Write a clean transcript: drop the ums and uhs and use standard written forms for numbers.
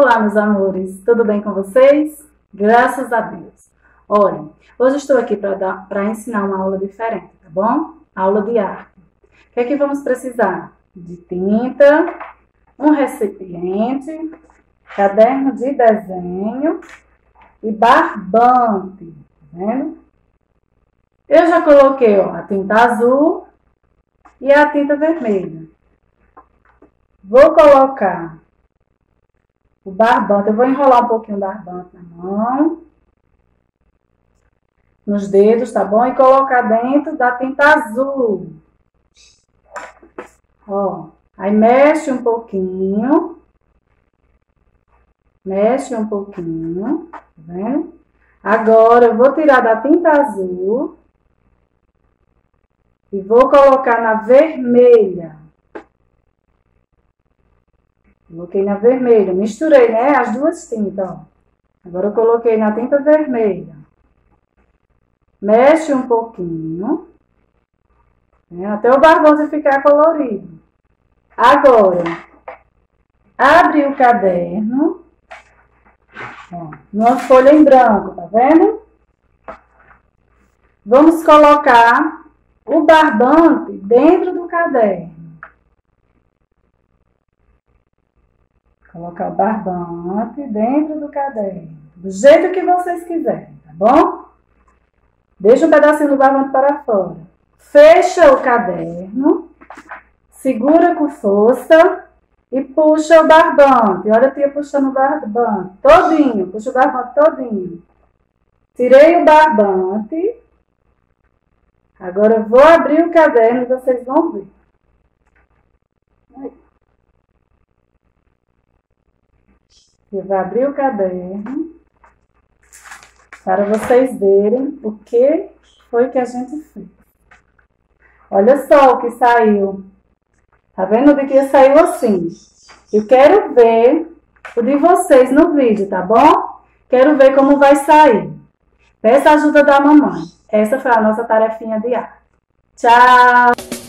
Olá, meus amores, tudo bem com vocês? Graças a Deus. Olha, hoje estou aqui para ensinar uma aula diferente, tá bom? Aula de arte. O que é que vamos precisar? De tinta, um recipiente, caderno de desenho e barbante, tá vendo? Eu já coloquei, ó, a tinta azul e a tinta vermelha. Vou colocar o barbante, eu vou enrolar um pouquinho o barbante na mão, nos dedos, tá bom? E colocar dentro da tinta azul. Ó, aí mexe um pouquinho. Mexe um pouquinho, tá vendo? Agora eu vou tirar da tinta azul e vou colocar na vermelha. Coloquei na vermelha, misturei, né, as duas tintas, ó. Agora eu coloquei na tinta vermelha. Mexe um pouquinho, né, até o barbante ficar colorido. Agora, abre o caderno, ó, numa folha em branco, tá vendo? Vamos colocar o barbante dentro do caderno. Colocar o barbante dentro do caderno, do jeito que vocês quiserem, tá bom? Deixa um pedacinho do barbante para fora. Fecha o caderno, segura com força e puxa o barbante. Olha a tia puxando o barbante todinho, puxa o barbante todinho. Tirei o barbante. Agora eu vou abrir o caderno e vocês vão ver. Aí. Eu vou abrir o caderno para vocês verem o que foi que a gente fez. Olha só o que saiu. Tá vendo? O de que saiu assim. Eu quero ver o de vocês no vídeo, tá bom? Quero ver como vai sair. Peça a ajuda da mamãe. Essa foi a nossa tarefinha de arte. Tchau!